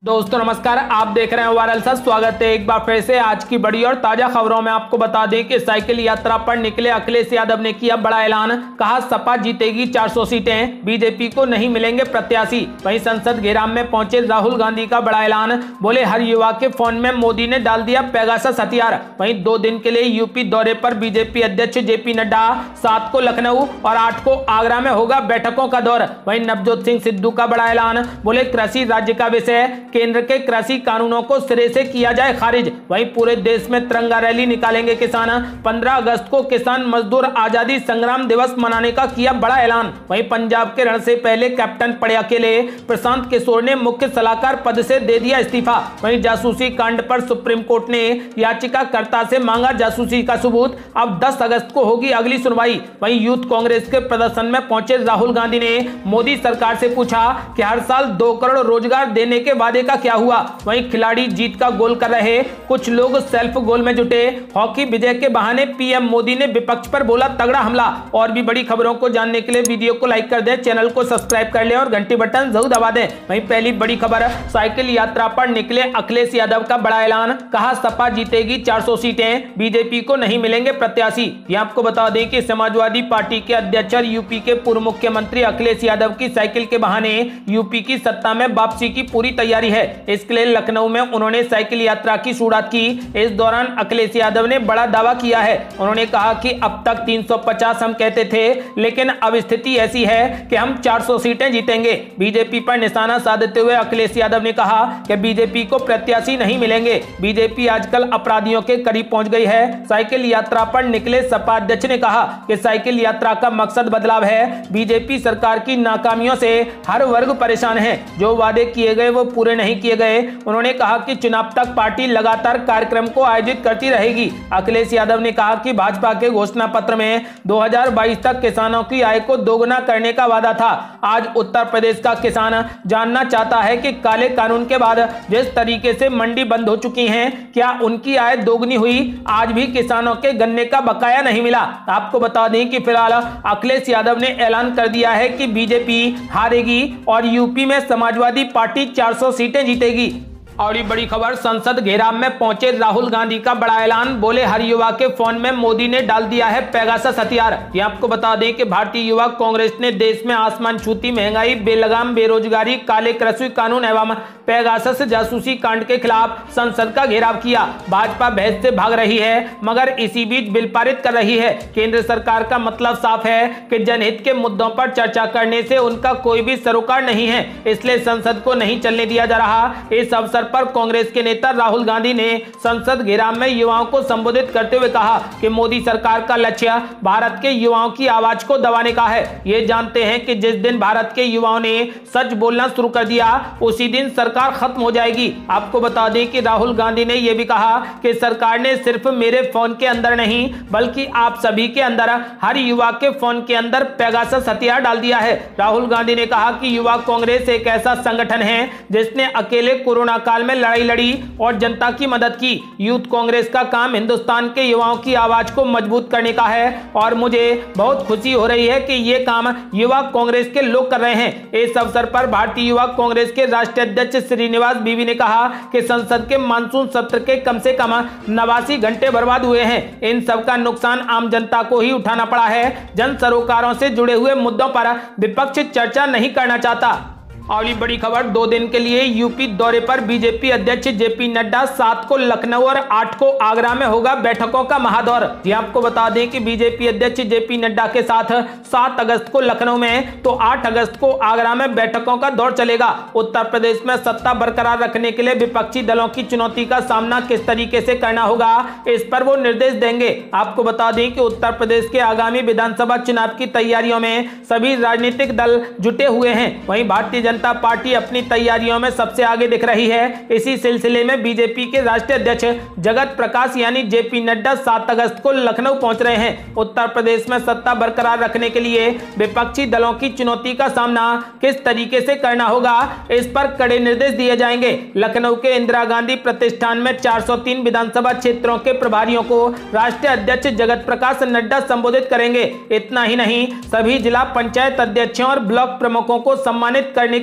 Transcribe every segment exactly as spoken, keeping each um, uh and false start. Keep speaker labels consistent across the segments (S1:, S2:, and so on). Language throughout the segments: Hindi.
S1: दोस्तों नमस्कार, आप देख रहे हैं वायरल सच। स्वागत है एक बार फिर से आज की बड़ी और ताजा खबरों में। आपको बता दें कि साइकिल यात्रा पर निकले अखिलेश यादव ने किया बड़ा ऐलान। कहा सपा जीतेगी चार सौ सीटें, बीजेपी को नहीं मिलेंगे प्रत्याशी। वहीं संसद घेराव में पहुंचे राहुल गांधी का बड़ा ऐलान। बोले हर युवा के फोन में मोदी ने डाल दिया पेगासस हथियार। वहीं दो दिन के लिए यूपी दौरे पर बीजेपी अध्यक्ष जेपी नड्डा। सात को लखनऊ और आठ को आगरा में होगा बैठकों का दौर। वहीं नवजोत सिंह सिद्धू का बड़ा ऐलान। बोले कृषि राज्य का विषय, केंद्र के कृषि कानूनों को सिरे से किया जाए खारिज। वहीं पूरे देश में तिरंगा रैली निकालेंगे किसान। पंद्रह अगस्त को किसान मजदूर आजादी संग्राम दिवस मनाने का किया बड़ा ऐलान। वहीं पंजाब के रण से पहले कैप्टन पड़े अकेले। प्रशांत किशोर ने मुख्य सलाहकार पद से दे दिया इस्तीफा। वहीं जासूसी कांड पर सुप्रीम कोर्ट ने याचिकाकर्ता से मांगा जासूसी का सबूत। अब दस अगस्त को होगी अगली सुनवाई। वहीं यूथ कांग्रेस के प्रदर्शन में पहुंचे राहुल गांधी ने मोदी सरकार से पूछा कि हर साल दो करोड़ रोजगार देने के वादे का क्या हुआ। वहीं खिलाड़ी जीत का गोल कर रहे, कुछ लोग सेल्फ गोल में जुटे। हॉकी विजय के बहाने पीएम मोदी ने विपक्ष पर बोला तगड़ा हमला। और भी बड़ी खबरों को जानने के लिए वीडियो को लाइक कर दें, चैनल को सब्सक्राइब कर लें और घंटी बटन जरूर दबा दें। वहीं पहली बड़ी खबर, साइकिल यात्रा पर निकले अखिलेश यादव का बड़ा ऐलान। कहा सपा जीतेगी चार सौ सीटें, बीजेपी को नहीं मिलेंगे प्रत्याशी। यह आपको बता दें कि समाजवादी पार्टी के अध्यक्ष और यूपी के पूर्व मुख्यमंत्री अखिलेश यादव की साइकिल के बहाने यूपी की सत्ता में वापसी की पूरी तैयारी है। इसके लिए लखनऊ में उन्होंने साइकिल यात्रा की शुरुआत की। इस दौरान अखिलेश यादव ने बड़ा दावा किया है। उन्होंने कहा कि अब तक तीन सौ पचास हम कहते थे, लेकिन अब स्थिति ऐसी है कि हम चार सौ सीटें जीतेंगे। बीजेपी पर निशाना साधते हुए अखिलेश यादव ने कहा कि बीजेपी को प्रत्याशी नहीं मिलेंगे। बीजेपी आजकल अपराधियों के करीब पहुंच गई है। साइकिल यात्रा पर निकले सपा अध्यक्ष ने कहा कि साइकिल यात्रा का मकसद बदलाव है। बीजेपी सरकार की नाकामियों से हर वर्ग परेशान है। जो वादे किए गए वो पूरे नहीं किए गए। उन्होंने कहा कि चुनाव तक पार्टी लगातार कार्यक्रम को आयोजित करती रहेगी। अखिलेश यादव ने कहा कि भाजपा के घोषणा पत्र में दो हज़ार बाईस तक किसानों की आय को दोगुना करने का वादा था। आज उत्तर प्रदेश का किसान जानना चाहता है कि काले कानून के बाद जिस तरीके से मंडी बंद हो चुकी हैं, क्या उनकी आय दोगुनी हुई? आज भी किसानों के गन्ने का बकाया नहीं मिला। आपको बता दें कि फिलहाल अखिलेश यादव ने ऐलान कर दिया है कि बीजेपी हारेगी और यूपी में समाजवादी पार्टी चार सौ सीटें जीतेगी। और ये बड़ी खबर, संसद घेराव में पहुंचे राहुल गांधी का बड़ा ऐलान। बोले हर युवा के फोन में मोदी ने डाल दिया है पेगासस हथियार। ये आपको बता दें कि भारतीय युवा कांग्रेस ने देश में आसमान छूती महंगाई, बेलगाम बेरोजगारी, काले कृषि कानून एवं पेगासस जासूसी कांड के खिलाफ संसद का घेराव किया। भाजपा बहस से भाग रही है, मगर इसी बीच बिल पारित कर रही है। केंद्र सरकार का मतलब साफ है कि जनहित के मुद्दों पर चर्चा करने से उनका कोई भी सरोकार नहीं है, इसलिए संसद को नहीं चलने दिया जा रहा। इस अवसर पर कांग्रेस के नेता राहुल गांधी ने संसद घेराव में युवाओं को संबोधित करते हुए कहा कि मोदी सरकार का लक्ष्य भारत के युवाओं की आवाज को दबाने का है। ये जानते हैं कि जिस दिन भारत के युवाओं ने सच बोलना शुरू कर दिया, उसी दिन सरकार खत्म हो जाएगी। आपको बता दें कि राहुल गांधी ने यह भी कहा कि सरकार ने सिर्फ मेरे फोन के अंदर नहीं, बल्कि आप सभी के अंदर, हर युवा के फोन के अंदर पेगासस हथियार डाल दिया है। राहुल गांधी ने कहा कि युवा कांग्रेस एक ऐसा संगठन है जिसने अकेले कोरोना काल में लड़ाई लड़ी और जनता की मदद की। यूथ कांग्रेस का काम हिंदुस्तान के युवाओं की आवाज को मजबूत करने का है और मुझे बहुत खुशी हो रही है कि ये काम युवा कांग्रेस के लोग कर रहे हैं। इस अवसर पर भारतीय युवा कांग्रेस के राष्ट्रीय अध्यक्ष श्रीनिवास बीवी ने कहा कि संसद के मानसून सत्र के कम से कम नवासी घंटे बर्बाद हुए हैं। इन सब का नुकसान आम जनता को ही उठाना पड़ा है। जन सरोकारों से जुड़े हुए मुद्दों पर विपक्ष चर्चा नहीं करना चाहता। और ये बड़ी खबर, दो दिन के लिए यूपी दौरे पर बीजेपी अध्यक्ष जेपी नड्डा। सात को लखनऊ और आठ को आगरा में होगा बैठकों का महादौर। ये आपको बता दें कि बीजेपी अध्यक्ष जेपी नड्डा के साथ सात अगस्त को लखनऊ में तो आठ अगस्त को आगरा में बैठकों का दौर चलेगा। उत्तर प्रदेश में सत्ता बरकरार रखने के लिए विपक्षी दलों की चुनौती का सामना किस तरीके से करना होगा, इस पर वो निर्देश देंगे। आपको बता दें कि उत्तर प्रदेश के आगामी विधानसभा चुनाव की तैयारियों में सभी राजनीतिक दल जुटे हुए हैं। वहीं भारतीय जनता पार्टी अपनी तैयारियों में सबसे आगे दिख रही है। इसी सिलसिले में बीजेपी के राष्ट्रीय अध्यक्ष जगत प्रकाश यानी जेपी नड्डा सात अगस्त को लखनऊ पहुंच रहे हैं। उत्तर प्रदेश में सत्ता बरकरार रखने के लिए विपक्षी दलों की चुनौती का सामना किस तरीके से करना होगा, इस पर कड़े निर्देश दिए जाएंगे। लखनऊ के इंदिरा गांधी प्रतिष्ठान में चार सौ तीन विधानसभा क्षेत्रों के प्रभारियों को राष्ट्रीय अध्यक्ष जगत प्रकाश नड्डा संबोधित करेंगे। इतना ही नहीं, सभी जिला पंचायत अध्यक्षों और ब्लॉक प्रमुखों को सम्मानित करने की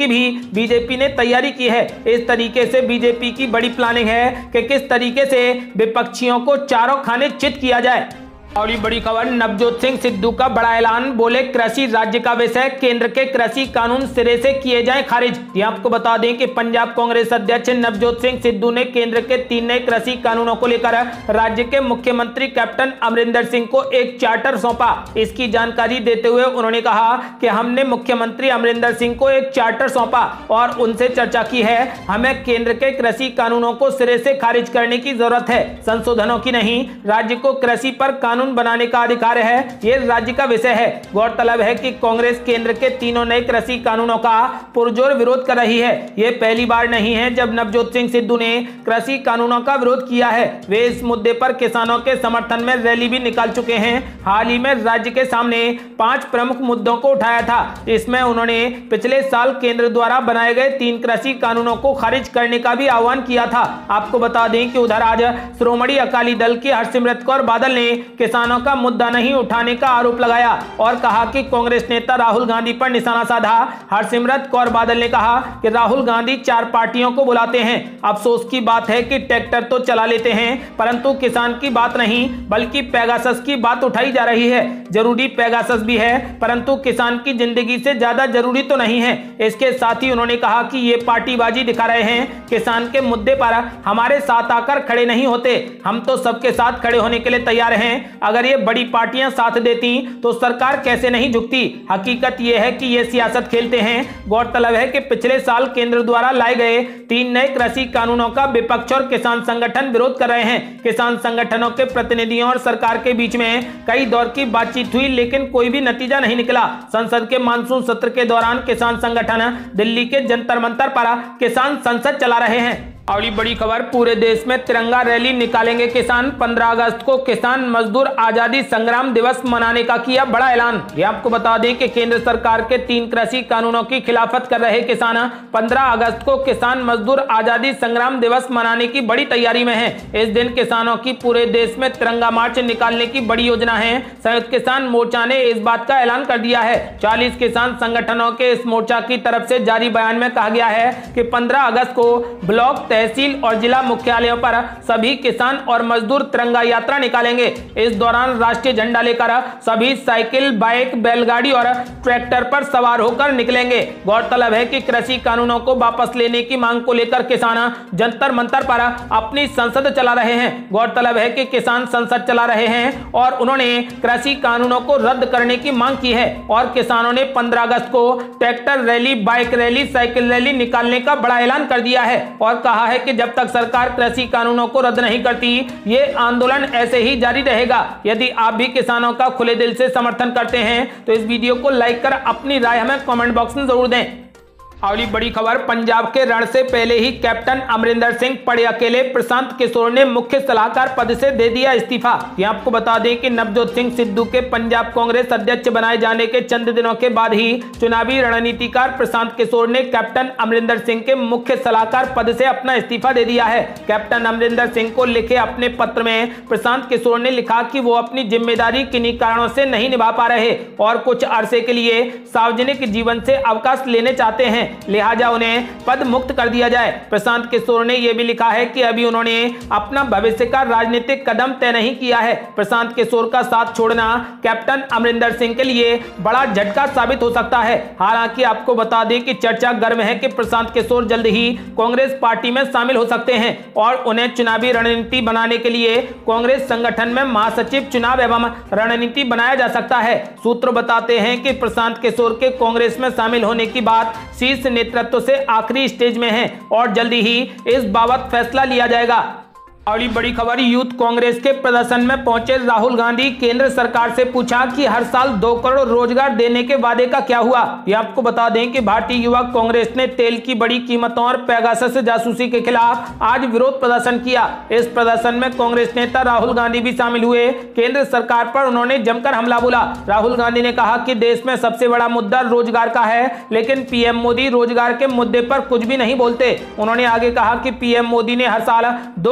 S1: की भी बीजेपी ने तैयारी की है। इस तरीके से बीजेपी की बड़ी प्लानिंग है कि किस तरीके से विपक्षियों को चारों खाने चित किया जाए। और बड़ी खबर, नवजोत सिंह सिद्धू का बड़ा ऐलान, बोले कृषि राज्य का विषय, केंद्र के कृषि कानून सिरे से किए जाएं खारिज। ये आपको बता दें कि पंजाब कांग्रेस अध्यक्ष नवजोत सिंह सिद्धू ने केंद्र के तीन नए कृषि कानूनों को लेकर राज्य के मुख्यमंत्री कैप्टन अमरिंदर सिंह को एक चार्टर सौंपा। इसकी जानकारी देते हुए उन्होंने कहा कि हमने मुख्यमंत्री अमरिंदर सिंह को एक चार्टर सौंपा और उनसे चर्चा की है। हमें केंद्र के कृषि कानूनों को सिरे से खारिज करने की जरूरत है, संशोधनों की नहीं। राज्य को कृषि पर कानून बनाने का अधिकार है, ये राज्य का विषय है। गौरतलब है कि कांग्रेस केंद्र के तीनों नए कृषि कानूनों का पुरजोर विरोध कर रही है। ये पहली बार नहीं है जब नवजोत सिंह सिद्धू ने कृषि कानूनों का विरोध किया है। वे इस मुद्दे पर किसानों के समर्थन में रैली भी निकाल चुके हैं। हाल ही में राज्य के सामने पांच प्रमुख मुद्दों को उठाया था। इसमें उन्होंने पिछले साल केंद्र द्वारा बनाए गए तीन कृषि कानूनों को खारिज करने का भी आह्वान किया था। आपको बता दें कि उधर आज श्रोमणी अकाली दल की हरसिमरत कौर बादल ने किसानों का मुद्दा नहीं उठाने का आरोप लगाया और कहा कि कांग्रेस नेता राहुल गांधी पर निशाना साधा। हरसिमरत कौर बादल ने कहा कि राहुल गांधी चार पार्टियों को बुलाते हैं। अफसोस की बात है कि ट्रैक्टर तो चला लेते हैं परंतु किसान की बात नहीं बल्कि पेगासस की बात उठाई जा रही है। जरूरी पेगासस भी है परंतु किसान की जिंदगी से ज्यादा जरूरी तो नहीं है। इसके साथ ही उन्होंने कहा कि ये पार्टीबाजी दिखा रहे हैं, किसान के मुद्दे पर हमारे साथ आकर खड़े नहीं होते। हम तो सबके साथ खड़े होने के लिए तैयार हैं। अगर ये बड़ी पार्टियां साथ देती तो सरकार कैसे नहीं झुकती। हकीकत ये है कि ये सियासत खेलते हैं। गौरतलब है कि पिछले साल केंद्र द्वारा लाए गए तीन नए कृषि कानूनों का विपक्ष और किसान संगठन विरोध कर रहे हैं। किसान संगठनों के प्रतिनिधियों और सरकार के बीच में कई दौर की बातचीत हुई लेकिन कोई भी नतीजा नहीं निकला। संसद के मानसून सत्र के दौरान किसान संगठन दिल्ली के जंतर मंतर पर किसान संसद चला रहे हैं। और बड़ी खबर, पूरे देश में तिरंगा रैली निकालेंगे किसान। पंद्रह अगस्त को किसान मजदूर आजादी संग्राम दिवस मनाने का किया बड़ा ऐलान। ये आपको बता दें कि केंद्र सरकार के तीन कृषि कानूनों की खिलाफत कर रहे किसान पंद्रह अगस्त को किसान मजदूर आजादी संग्राम दिवस मनाने की बड़ी तैयारी में है। इस दिन किसानों की पूरे देश में तिरंगा मार्च निकालने की बड़ी योजना है। संयुक्त किसान मोर्चा ने इस बात का ऐलान कर दिया है। चालीस किसान संगठनों के इस मोर्चा की तरफ से जारी बयान में कहा गया है कि पंद्रह अगस्त को ब्लॉक, तहसील और जिला मुख्यालयों पर सभी किसान और मजदूर तिरंगा यात्रा निकालेंगे। इस दौरान राष्ट्रीय झंडा लेकर सभी साइकिल, बाइक, बैलगाड़ी और ट्रैक्टर पर सवार होकर निकलेंगे। गौरतलब है कि कृषि कानूनों को वापस लेने की मांग को लेकर किसान जंतर मंतर पर अपनी संसद चला रहे हैं। गौरतलब है कि किसान संसद चला रहे हैं और उन्होंने कृषि कानूनों को रद्द करने की मांग की है और किसानों ने पंद्रह अगस्त को tractor rally, bike rally, cycle rally निकालने का बड़ा ऐलान कर दिया है और कहा है कि जब तक सरकार कृषि कानूनों को रद्द नहीं करती ये आंदोलन ऐसे ही जारी रहेगा। यदि आप भी किसानों का खुले दिल से समर्थन करते हैं तो इस वीडियो को लाइक कर अपनी राय हमें कमेंट बॉक्स में जरूर दें। अगली बड़ी खबर, पंजाब के रण से पहले ही कैप्टन अमरिंदर सिंह पड़े अकेले। प्रशांत किशोर ने मुख्य सलाहकार पद से दे दिया इस्तीफा। ये आपको बता दें कि नवजोत सिंह सिद्धू के पंजाब कांग्रेस अध्यक्ष बनाए जाने के चंद दिनों के बाद ही चुनावी रणनीतिकार प्रशांत किशोर ने कैप्टन अमरिंदर सिंह के मुख्य सलाहकार पद से अपना इस्तीफा दे दिया है। कैप्टन अमरिंदर सिंह को लिखे अपने पत्र में प्रशांत किशोर ने लिखा कि वो अपनी जिम्मेदारी किन्हीं कारणों से नहीं निभा पा रहे और कुछ अरसे के लिए सार्वजनिक जीवन से अवकाश लेने चाहते हैं, लिहाजा उन्हें पद मुक्त कर दिया जाए। प्रशांत किशोर ने यह भी लिखा है कि अभी उन्होंने अपना भविष्य का राजनीतिक कदम तय नहीं किया है। प्रशांत किशोर का साथ छोड़ना कैप्टन अमरिंदर सिंह के लिए बड़ा झटका साबित हो सकता है। हालांकि आपको बता दें कि चर्चा गर्म है कि प्रशांत किशोर जल्द ही कांग्रेस पार्टी में शामिल हो सकते हैं और उन्हें चुनावी रणनीति बनाने के लिए कांग्रेस संगठन में महासचिव चुनाव एवं रणनीति बनाया जा सकता है। सूत्र बताते हैं कि प्रशांत किशोर के कांग्रेस में शामिल होने की बात शीर्ष नेतृत्व से आखिरी स्टेज में है और जल्दी ही इस बाबत फैसला लिया जाएगा। अगली बड़ी खबर, यूथ कांग्रेस के प्रदर्शन में पहुंचे राहुल गांधी। केंद्र सरकार से पूछा कि हर साल दो करोड़ रोजगार देने के वादे का क्या हुआ। ये आपको बता दें कि भारतीय युवा कांग्रेस ने तेल की बड़ी कीमतों और पेगासस जासूसी के खिलाफ आज विरोध प्रदर्शन किया। इस प्रदर्शन में कांग्रेस नेता राहुल गांधी भी शामिल हुए। केंद्र सरकार पर उन्होंने जमकर हमला बोला। राहुल गांधी ने कहा कि देश में सबसे बड़ा मुद्दा रोजगार का है लेकिन पीएम मोदी रोजगार के मुद्दे पर कुछ भी नहीं बोलते। उन्होंने आगे कहा कि पीएम मोदी ने हर साल दो करोड़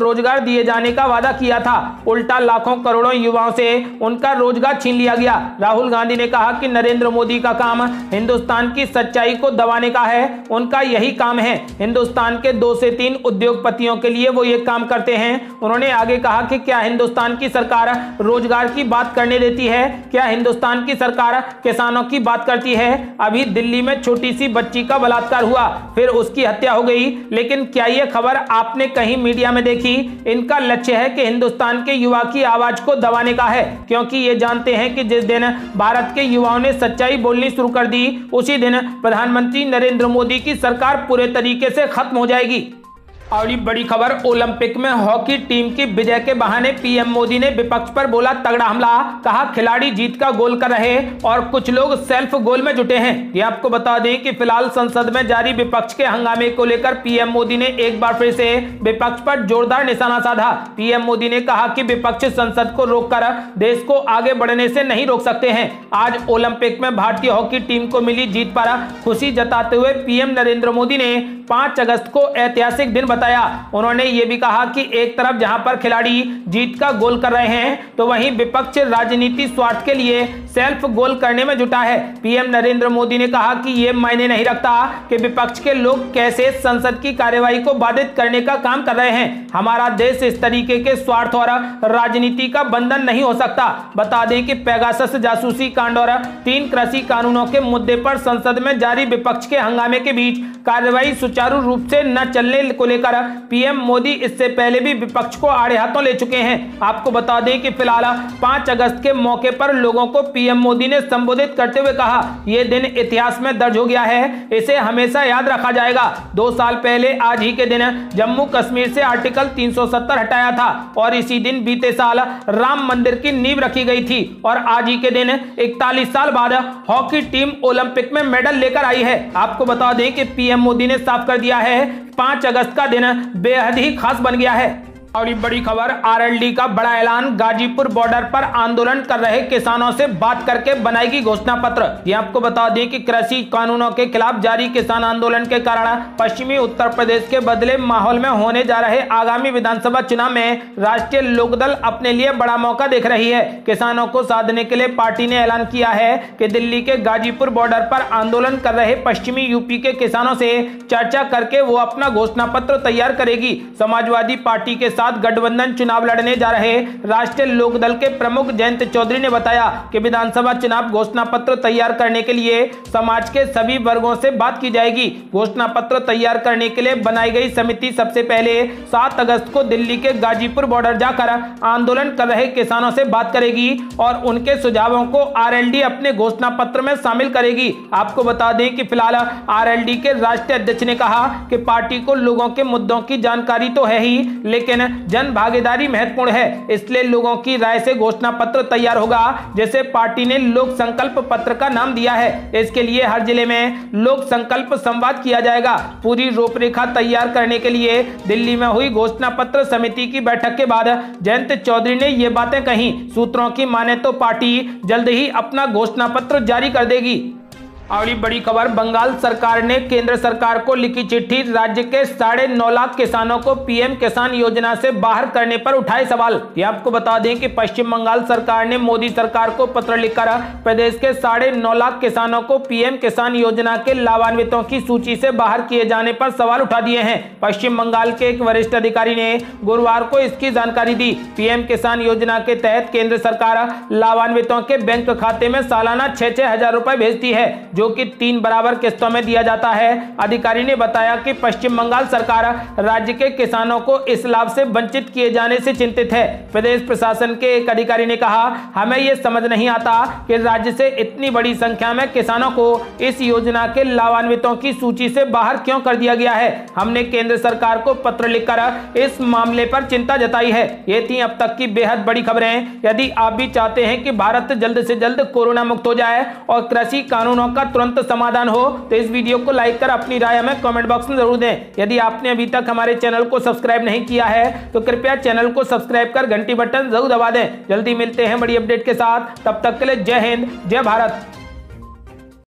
S1: रोजगार दिए जाने का वादा किया था, उल्टा लाखों करोड़ों युवाओं से उनका रोजगार छीन लिया गया। राहुल गांधी ने कहा कि नरेंद्र मोदी का काम हिंदुस्तान की सच्चाई को दबाने का है, उनका यही काम है। हिंदुस्तान के दो से तीन उद्योगपतियों के लिए वो ये काम करते हैं। उन्होंने आगे कहा कि क्या हिंदुस्तान की सरकार रोजगार की बात करने देती है? क्या हिंदुस्तान की सरकार किसानों की बात करती है? अभी दिल्ली में छोटी सी बच्ची का बलात्कार हुआ, फिर उसकी हत्या हो गई, लेकिन क्या यह खबर आपने कहीं मीडिया में देखी? इनका लक्ष्य है कि हिंदुस्तान के युवा की आवाज को दबाने का है, क्योंकि ये जानते हैं कि जिस दिन भारत के युवाओं ने सच्चाई बोलनी शुरू कर दी, उसी दिन प्रधानमंत्री नरेंद्र मोदी की सरकार पूरे तरीके से खत्म हो जाएगी। और ये बड़ी खबर, ओलंपिक में हॉकी टीम की विजय के बहाने पीएम मोदी ने विपक्ष पर बोला तगड़ा हमला। कहा खिलाड़ी जीत का गोल कर रहे और कुछ लोग सेल्फ गोल में जुटे हैं। ये आपको बता दें कि फिलहाल संसद में जारी विपक्ष के हंगामे को लेकर पीएम मोदी ने एक बार फिर से विपक्ष पर जोरदार निशाना साधा। पीएम मोदी ने कहा कि विपक्ष संसद को रोककर देश को आगे बढ़ने से नहीं रोक सकते हैं। आज ओलंपिक में भारतीय हॉकी टीम को मिली जीत पर खुशी जताते हुए पीएम नरेंद्र मोदी ने पांच अगस्त को ऐतिहासिक दिन बताया। उन्होंने ये भी कहा कि एक तरफ जहां पर खिलाड़ी जीत का गोल कर रहे हैं, तो वहीं विपक्ष राजनीति स्वार्थ के लिए सेल्फ गोल करने में जुटा है। पीएम नरेंद्र मोदी ने कहा कि यह मायने नहीं रखता कि विपक्ष के लोग कैसे संसद की कार्यवाही को बाधित करने का काम कर रहे हैं। हमारा देश इस तरीके के स्वार्थ और राजनीति का बंधन नहीं हो सकता। बता दें कि पेगासस जासूसी कांड और तीन कृषि कानूनों के मुद्दे पर संसद में जारी विपक्ष के हंगामे के बीच कार्यवाही सुचारू रूप से न चलने को लेकर पीएम मोदी इससे पहले भी विपक्ष को आड़े हाथों ले चुके हैं। आपको बता दें कि फिलहाल पांच अगस्त के मौके पर लोगों को पीएम मोदी ने संबोधित करते हुए कहा, यह दिन इतिहास में दर्ज हो गया है, इसे हमेशा याद रखा जाएगा। दो साल पहले आज ही के दिन जम्मू कश्मीर से आर्टिकल तीन सौ सत्तर हटाया था और इसी दिन बीते साल राम मंदिर की नींव रखी गई थी और आज ही के दिन इकतालीस साल बाद हॉकी टीम ओलंपिक में मेडल लेकर आई है। आपको बता दें कि पीएम मोदी ने साफ कर दिया है, पांच अगस्त का दिन बेहद ही खास बन गया है। और ये बड़ी खबर, आरएलडी का बड़ा ऐलान, गाजीपुर बॉर्डर पर आंदोलन कर रहे किसानों से बात करके बनाएगी घोषणा पत्र। ये आपको बता दें कि कृषि कानूनों के खिलाफ जारी किसान आंदोलन के कारण पश्चिमी उत्तर प्रदेश के बदले माहौल में होने जा रहे आगामी विधानसभा चुनाव में राष्ट्रीय लोकदल अपने लिए बड़ा मौका देख रही है। किसानों को साधने के लिए पार्टी ने ऐलान किया है कि दिल्ली के गाजीपुर बॉर्डर पर आंदोलन कर रहे पश्चिमी यूपी के किसानों से चर्चा करके वो अपना घोषणा पत्र तैयार करेगी। समाजवादी पार्टी के गठबंधन चुनाव लड़ने जा रहे राष्ट्रीय लोकदल के प्रमुख जयंत चौधरी ने बताया कि विधानसभा चुनाव घोषणा पत्र तैयार करने के लिए समाज के सभी वर्गों से बात की जाएगी। घोषणा पत्र तैयार करने के लिए बनाई गई समिति सबसे पहले सात अगस्त को दिल्ली के गाजीपुर बॉर्डर जाकर आंदोलन कर रहे किसानों से बात करेगी और उनके सुझावों को आरएलडी अपने घोषणा पत्र में शामिल करेगी। आपको बता दें कि फिलहाल आरएलडी के राष्ट्रीय अध्यक्ष ने कहा कि पार्टी को लोगों के मुद्दों की जानकारी तो है ही, लेकिन जन भागीदारी महत्वपूर्ण है, इसलिए लोगों की राय से घोषणा पत्र तैयार होगा, जिसे पार्टी ने लोक संकल्प पत्र का नाम दिया है। इसके लिए हर जिले में लोक संकल्प संवाद किया जाएगा। पूरी रूपरेखा तैयार करने के लिए दिल्ली में हुई घोषणा पत्र समिति की बैठक के बाद जयंत चौधरी ने ये बातें कही। सूत्रों की माने तो पार्टी जल्द ही अपना घोषणा पत्र जारी कर देगी। अगली बड़ी खबर, बंगाल सरकार ने केंद्र सरकार को लिखी चिट्ठी, राज्य के साढ़े नौ लाख किसानों को पीएम किसान योजना से बाहर करने पर उठाए सवाल। ये आपको बता दें कि पश्चिम बंगाल सरकार ने मोदी सरकार को पत्र लिखकर प्रदेश के साढ़े नौ लाख किसानों को पीएम किसान योजना के लाभान्वितों की सूची से बाहर किए जाने पर सवाल उठा दिए हैं। पश्चिम बंगाल के एक वरिष्ठ अधिकारी ने गुरुवार को इसकी जानकारी दी। पीएम किसान योजना के तहत केंद्र सरकार लाभान्वितों के बैंक खाते में सालाना छह छह हजार रुपए भेजती है, जो कि तीन बराबर किस्तों में दिया जाता है। अधिकारी ने बताया कि पश्चिम बंगाल सरकार राज्य के किसानों को इस लाभ से वंचित किए जाने से चिंतित है। प्रदेश प्रशासन के एक अधिकारी ने कहा, हमें यह समझ नहीं आता कि राज्य से इतनी बड़ी संख्या में किसानों को इस योजना के लाभान्वितों की सूची से बाहर क्यों कर दिया गया है। हमने केंद्र सरकार को पत्र लिखकर इस मामले पर चिंता जताई है। ये थी अब तक की बेहद बड़ी खबरें। यदि आप भी चाहते हैं कि भारत जल्द से जल्द कोरोना मुक्त हो जाए और कृषि कानूनों का तुरंत समाधान हो, तो इस वीडियो को लाइक कर अपनी राय हमें कमेंट बॉक्स में जरूर दें। यदि आपने अभी तक हमारे चैनल को सब्सक्राइब नहीं किया है तो कृपया चैनल को सब्सक्राइब कर घंटी बटन जरूर दबा दें। जल्दी मिलते हैं बड़ी अपडेट के साथ, तब तक के लिए जय हिंद, जय भारत।